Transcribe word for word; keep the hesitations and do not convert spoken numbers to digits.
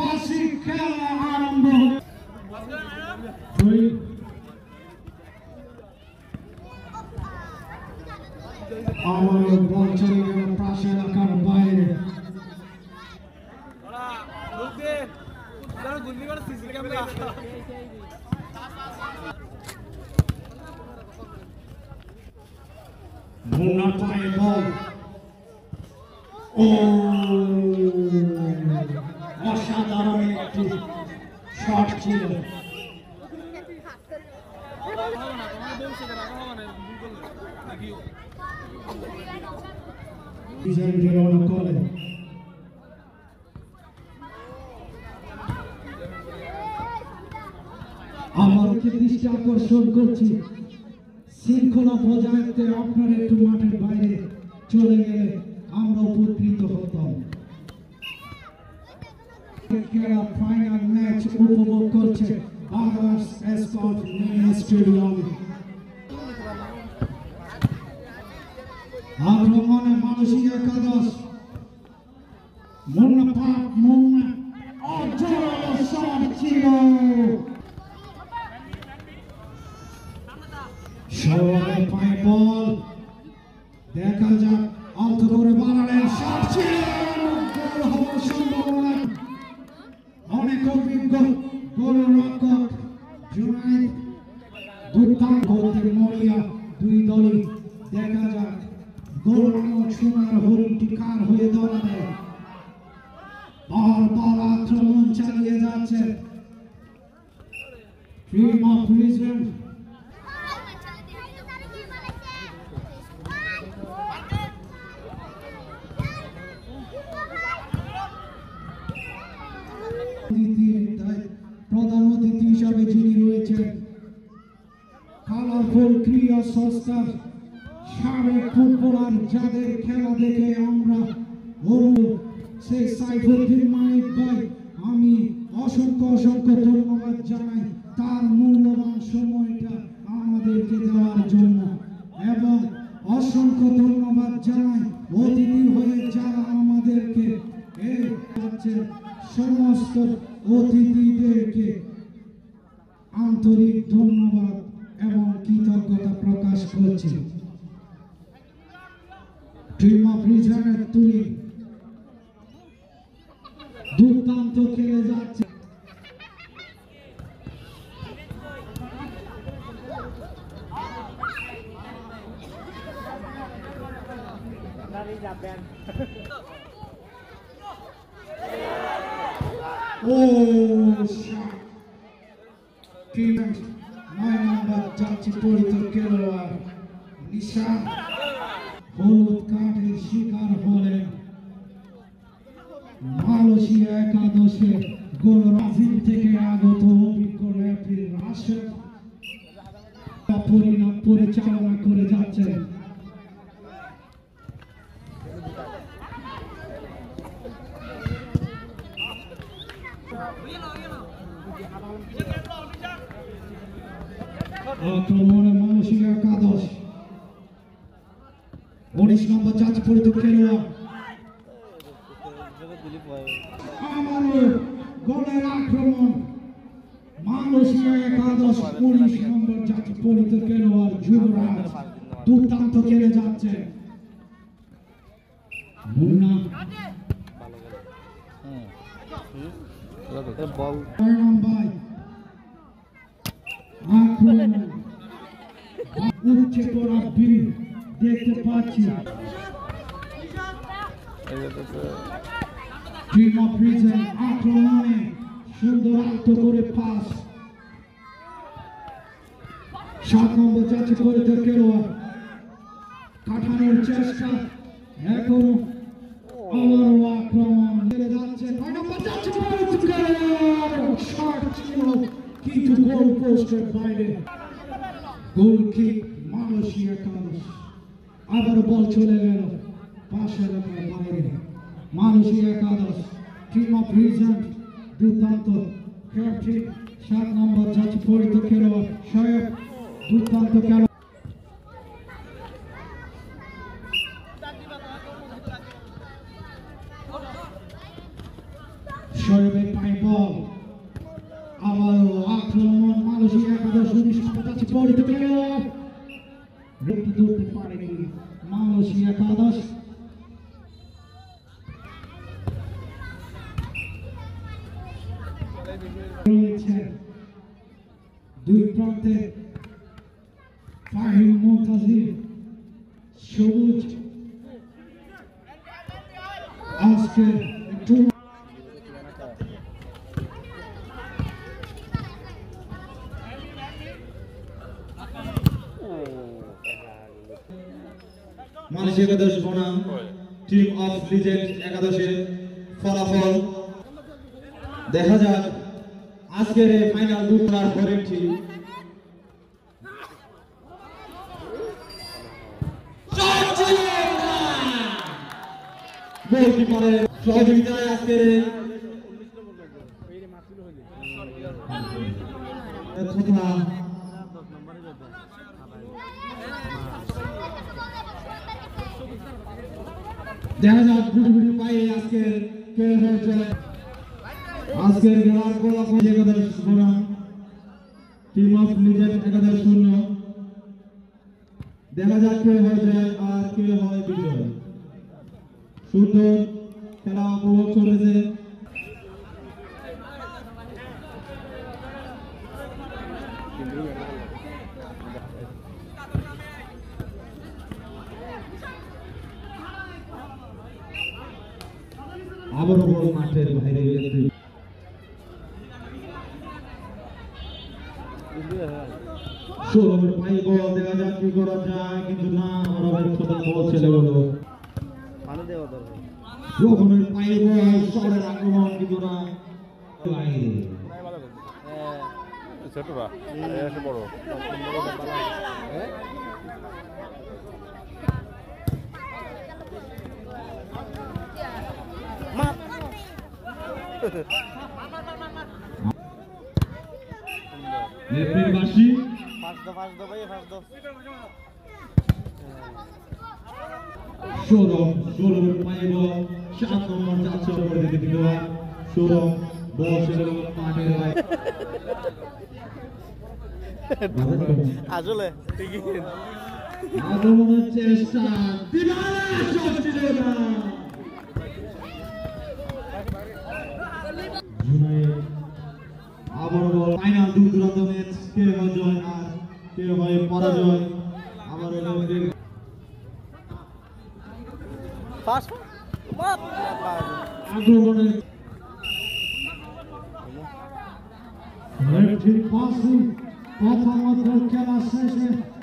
হাসি খেলা আরম্ভ আমার বল চলে গেল পাশ এলাকার বাইরে মুন্নার পায়ে বল ও অসাধারণ একটি শট ছিল আমার দৃষ্টি আকর্ষণ করছি শৃঙ্খলা বজায় রাখতে আপনার একটু মাঠের বাইরে চলে গেলে আমরা উপকৃত হতাম খেলা ফাইনাল ম্যাচ উপভোগ করছে বাংলাদেশ এসকর্ট মিনি স্টেডিয়াম আক্রমণে মানসিক একাদশ মুন্না পাক মুন্না অজরালো শট ছিল সবাই পায় বল দেখা যাক অল্প করে বাড়ালেন শট ছিল গোল হওয়ার সম্ভাবনা অনেক অভিজ্ঞ গোলরক্ষক জুনাইদ দুর্দান্ত হতে মরিয়া দুই দলই দেখা যাক গোল সোনার হরিণটি কার হয়ে দাঁড়াবে বল বল আক্রমণ চালিয়ে যাচ্ছে টিম অফ রিজন প্রধান অতিথি হিসাবে যিনি রয়েছেন কালারফুল ক্রীড়া সংস্থার সাবেক ফুটবলার যাদের খেলা দেখে আমরা সেই সাইফুদ্দিন মানিক ভাই আমি অসংখ্য অসংখ্য ধন্যবাদ জানাই তার মূল্যবান সময়টা আমাদেরকে দেওয়ার জন্য এবং অসংখ্য ধন্যবাদ জানাই অতিথি হয়ে যারা আমাদেরকে এই সমস্ত অতিথিদেরকে আন্তরিক ধন্যবাদ এবং কৃতজ্ঞতা প্রকাশ করছি টিম অফ রিজনের তুলি দুর্দান্ত খেলে যাচ্ছে Oh, shot. Team nine number যাচ্ছে পরিত খেলোয়াড় নিশান হলুদ কার্ডের শিকার হলেন মালয়েশিয়া একাদশে গোল ব্রাজিল থেকে আগত অভিজ্ঞ রেফারি রাশেদ পরিণাম পরিচালনা করে যাচ্ছেন আক্রমণে মালয়েশিয়া একাদশ উনিশ নম্বর যাচ্ছে পরিত খেলোয়াড় আমাদের গোলের আক্রমণ মালয়েশিয়া একাদশ উনিশ নম্বর যাচ্ছে পরিত খেলোয়াড় যুবরাজ দুর্দান্ত খেলে যাচ্ছে মুন্না বল ভাই আক্রমণ উঠে পড়া বীর দেখতে পাচ্ছি টিম অফ রিজন আক্রমণে সুন্দর আত্ম করে পাস সাত নম্বর যাচ্ছে পরিত খেলোয়াড় কাটানোর চেষ্টা এখন আবারও আক্রমণ চলে যাচ্ছে নয় নম্বর যাচ্ছে পরিত খেলোয়াড় শট ছিল কিন্তু গোল পোস্টের বাইরে গোল কিক মালয়েশিয়া একাদশ আবার বল চলে গেল পাশের বাইরে মালয়েশিয়া একাদশ টিম অফ রিজন দুর্দান্ত ক্যাপ্টেন সাত নম্বর যাচ্ছে পরিত খেলোয়াড় শোয়েব দুর্দান্ত খেলোয়াড় শোয়েবের পায়ে রেখে ধরতে পারেনি মালয়েশিয়া একাদশ। দুই প্রান্তে ফাহিম মুনতাজির সবুজ আজকে একটু মালয়েশিয়া একাদশ বনাম টিম অফ লিজেন্ড একাদশের ফলাফল দেখা যাক। আজকের এই ফাইনাল দুটার পরের টিম গোলকিপারের সহযোগিতায় আজকের তথা দেখা যাক গুটি গুটি পাই আজকের কে হয়েছে আজকের খেলার ফলাফল একাদশ বনাম টিম অফ লিজেন্ড একাদশ শূন্য। দেখা যাক কে হয়ে যায় আর কে হয় বিজয়। সুন্দর খেলা উপভোগ চলেছে। আবারও বল মাঠের বাইরে ষোলো পাই বল দেখা যাক কি করা যায়, কিন্তু না আমরা ব্যর্থতা বলছে বলো রোহনের পাই বল শহরের আক্রমণ, কিন্তু না বাইরে ছোটরা এসে বড় নেপালবাসী ফাস্ট দো ফাস্ট দো ভাই ফাস্ট দো ষোলো ষোলো পাই বল সাত নম্বর যাচ্ছে উপরে দিকে দিকে ষোলো বল ছিল মাঠের বাইরে আসলে ঠিকই আগমনের চেষ্টা দিবালা শট ছিল না। জুনায়েদ আবার বল ফাইনাল দু দুরান্ত ম্যাচ, কে হয় জয় আর কে হয় পরাজয়। আবার ফাস্ট বাপ আগমনের রেফারি পাসিং প্রথম খেলা শেষে